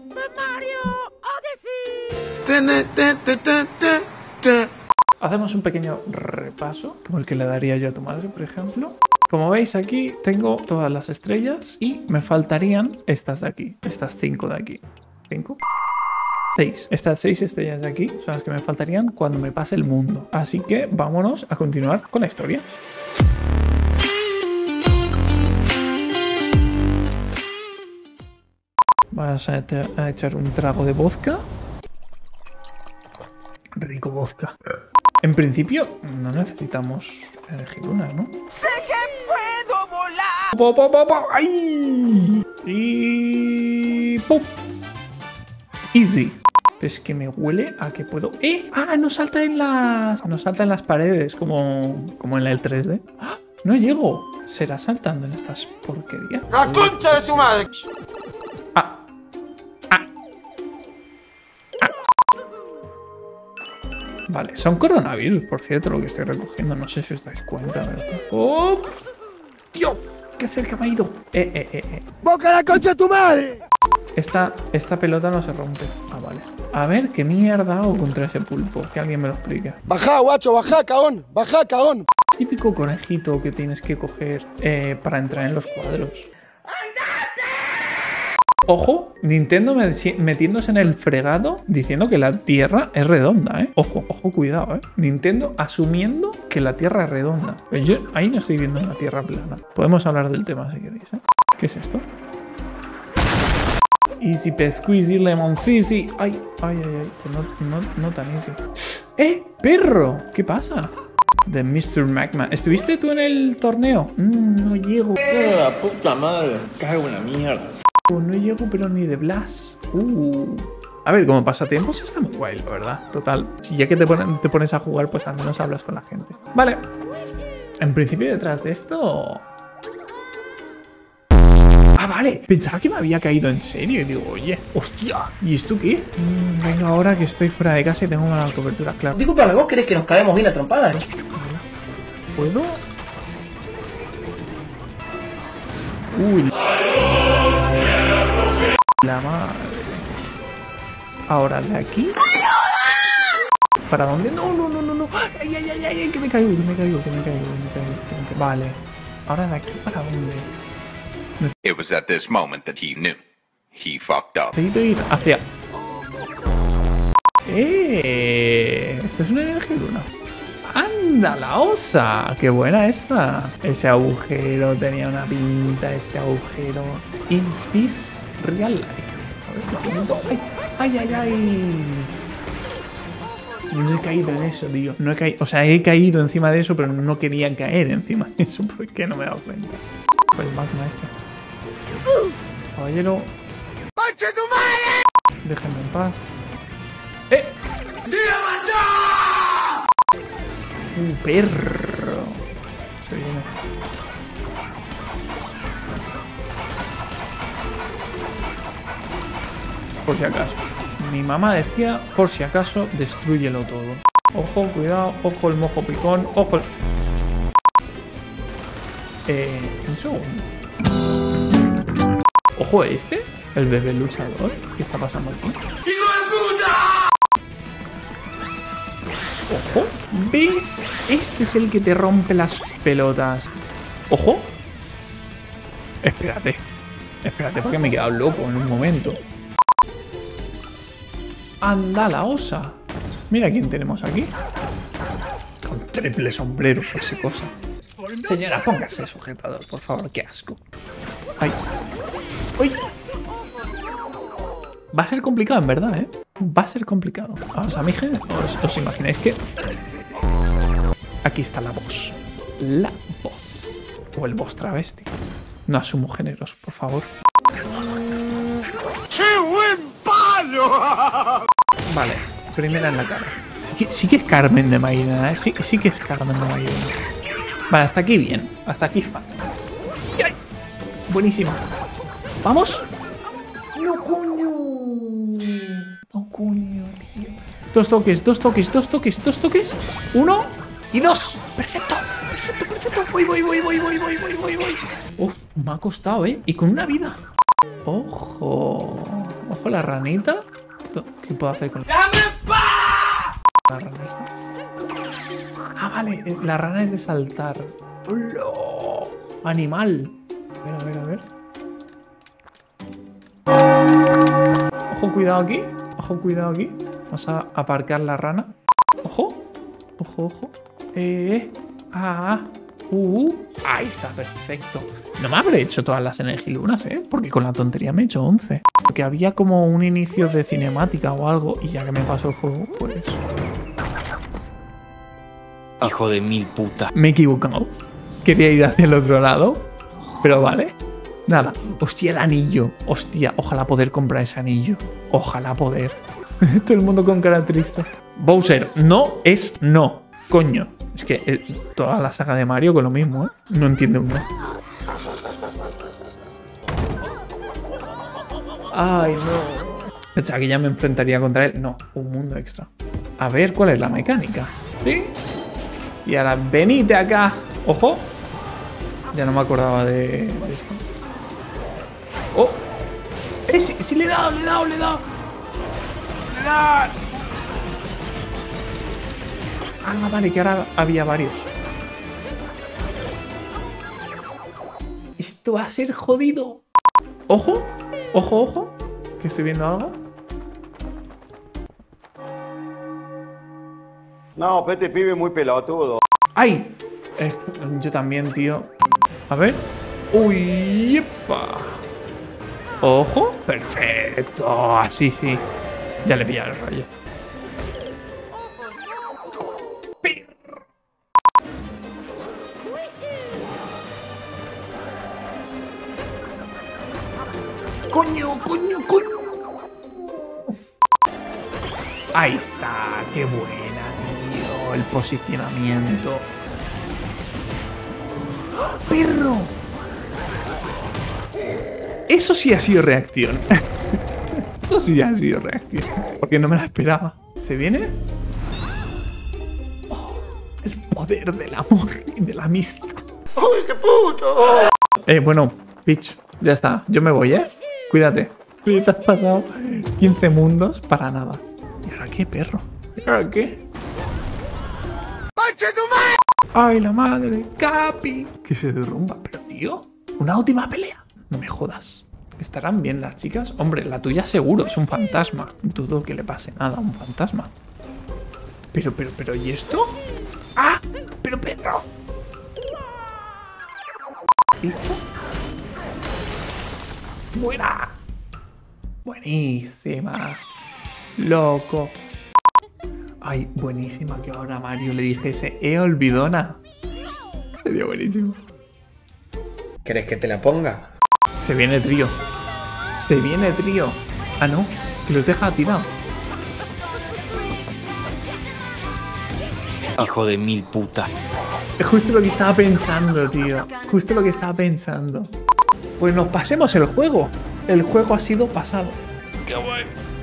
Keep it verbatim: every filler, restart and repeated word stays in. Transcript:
Mario Odyssey. Hacemos un pequeño repaso, como el que le daría yo a tu madre, por ejemplo. Como veis aquí tengo todas las estrellas y me faltarían estas de aquí, estas cinco de aquí. ¿Cinco? Seis. Estas seis estrellas de aquí son las que me faltarían cuando me pase el mundo. Así que vámonos a continuar con la historia. Vamos a, a echar un trago de vodka. Rico vodka. En principio no necesitamos energilunas, ¿no? ¡Sé que puedo volar! ¡Po, po, po, po! ¡Ay! Y... ¡pum! Easy. Pero es que me huele a que puedo... ¡Eh! ¡Ah! No salta en las... No salta en las paredes como, como en el tres D. ¡Ah! No llego. ¿Será saltando en estas porquerías? ¡La concha de tu madre! ¡Ah! ¡Ah! ¡Ah! Vale, son coronavirus, por cierto, lo que estoy recogiendo. No sé si os dais cuenta, ¿verdad? ¡Oh! ¡Dios! ¡Qué cerca me ha ido! ¡Eh, eh, eh, eh! ¡Boca la concha de tu madre! Esta, esta pelota no se rompe. Ah, vale. A ver, ¿qué mierda hago contra ese pulpo? Que alguien me lo explique. Baja, guacho, baja, caón. Baja, caón. Típico conejito que tienes que coger eh, para entrar en los cuadros. Ojo, Nintendo metiéndose en el fregado diciendo que la Tierra es redonda, ¿eh? Ojo, ojo, cuidado, ¿eh? Nintendo asumiendo que la Tierra es redonda. Pues yo ahí no estoy viendo una Tierra plana. Podemos hablar del tema si queréis, ¿eh? ¿Qué es esto? Easy pesqueasy lemon squeezy. Ay, ay, ay, ay. Pues no, no, no tan easy. ¡Eh! ¡Perro! ¿Qué pasa? De mister Magma. ¿Estuviste tú en el torneo? Mm, no llego. ¡La puta madre! Cago en la mierda. No llego, pero ni de Blas. Uh. A ver, como pasatiempos está muy guay, la verdad. Total. Si ya que te, ponen, te pones a jugar, pues al menos hablas con la gente. Vale. En principio, detrás de esto... Ah, vale. Pensaba que me había caído en serio. Y digo, oye, hostia, ¿y esto qué? Mm, venga, ahora que estoy fuera de casa y tengo mala cobertura, claro. Disculpame, ¿vos crees que nos caemos bien a trompadas? ¿Puedo? Uy. La madre. Ahora de aquí. ¿Para dónde? No, no, no, no, no. Ay, ay, ay, ay, que me caigo, que me caigo, que me caigo, que me caigo, que me caigo. Vale. Ahora de aquí para dónde. It was at this moment that he knew. He fucked up. Necesito ir hacia... ¡Eh! Esto es una energía luna. ¡Anda, la osa! ¡Qué buena esta! Ese agujero tenía una pinta, ese agujero. ¿Is this real life? A ver, un ¡ay, ay, ay, ay! No he caído en eso, tío. No he caído... O sea, he caído encima de eso, pero no quería caer encima de eso. ¿Por qué no me he dado cuenta? Fue el magma este. Caballero. ¡Concha tu madre! Déjenme en paz. ¡Eh! ¡Un perro! Se viene. Por si acaso. Mi mamá decía, por si acaso, destrúyelo todo. Ojo, cuidado. Ojo el mojo picón. Ojo el... Eh... Un segundo. Ojo este. El bebé luchador. ¿Qué está pasando aquí? Ojo. ¿Ves? Este es el que te rompe las pelotas. Ojo. Espérate. Espérate porque me he quedado loco en un momento. Anda la osa. Mira quién tenemos aquí. Con triple sombrero fuese cosa. Señora, póngase sujetador, por favor. Qué asco. Ay. ¡Uy! Va a ser complicado, en verdad, ¿eh? Va a ser complicado. Vamos a mi género. ¿Os, os imagináis que...? Aquí está la voz. La voz. O el voz travesti. No asumo géneros, por favor. ¡Qué buen palo! Vale, primera en la cara. Sí que, sí que es Carmen de Mairena, ¿eh? Sí, sí que es Carmen de Mairena. Vale, hasta aquí bien. Hasta aquí fa. ¡Ay! Buenísimo. ¿Vamos? ¡No, coño! No, coño, tío. Dos toques, dos toques, dos toques, dos toques. Uno y dos. Perfecto, perfecto, perfecto. Voy, voy, voy, voy, voy, voy, voy, voy, voy. Uf, me ha costado, ¿eh? Y con una vida. Ojo. Ojo, la ranita. ¿Qué puedo hacer con la rana esta? Ah, vale. La rana es de saltar. ¡Hola! Animal. A ver, a ver, a ver. Ojo, cuidado aquí. Ojo, cuidado aquí. Vamos a aparcar la rana. Ojo. Ojo, ojo. Eh. Ah. Uh. Ahí está, perfecto. No me habré hecho todas las energilunas, ¿eh? Porque con la tontería me he hecho once. Porque había como un inicio de cinemática o algo. Y ya que me pasó el juego, pues... Hijo de mil puta. Me he equivocado. Quería ir hacia el otro lado. Pero vale. Nada. Hostia, el anillo. Hostia, ojalá poder comprar ese anillo. Ojalá poder. Todo el mundo con cara triste. Bowser, no es no. Coño. Es que eh, toda la saga de Mario con lo mismo, ¿eh? No entiende un no. Ay, no. Pensaba que ya me enfrentaría contra él. No, un mundo extra. A ver, ¿cuál es la mecánica? ¿Sí? Y ahora, venite acá. Ojo. Ya no me acordaba de, de esto. ¡Oh! ¡Eh, sí, sí le he dado, le he dado, le he dado! ¡Le he dado! Ah, vale, que ahora había varios. Esto va a ser jodido. ¡Ojo! ¡Ojo, ojo! Que estoy viendo algo. No, pero este pibe es muy pelotudo. ¡Ay! Eh, yo también, tío. A ver. ¡Uy! ¡Epa! ¡Ojo! ¡Perfecto! Así sí. Ya le he pillado el rollo. ¡Coño, coño, coño! Ahí está. ¡Qué buena, tío! El posicionamiento. ¡Perro! Eso sí ha sido reacción. Eso sí ha sido reacción. Porque no me la esperaba. ¿Se viene? Oh, el poder del amor y de la amistad. ¡Ay, qué puto! Eh, bueno, Peach, ya está. Yo me voy, ¿eh? Cuídate. Tú te has pasado quince mundos para nada. ¿Y ahora qué, perro? ¿Y ahora qué? ¡Concha tu madre! ¡Ay, la madre! ¡Capi! Que se derrumba. Pero, tío, ¿una última pelea? No me jodas. ¿Estarán bien las chicas? Hombre, la tuya seguro, es un fantasma. Dudo que le pase nada a un fantasma. Pero, pero, pero, ¿y esto? ¡Ah! ¡Pero, perro! ¿Listo? ¡Buena! Buenísima. Loco. Ay, buenísima que ahora Mario le dijese ¡eh, olvidona! Sería buenísimo. ¿Querés que te la ponga? Se viene trío. Se viene trío. Ah, no. Que los deja tirados. Hijo de mil puta. Es justo lo que estaba pensando, tío. Justo lo que estaba pensando. Pues nos pasemos el juego. El juego ha sido pasado. ¡Qué bueno!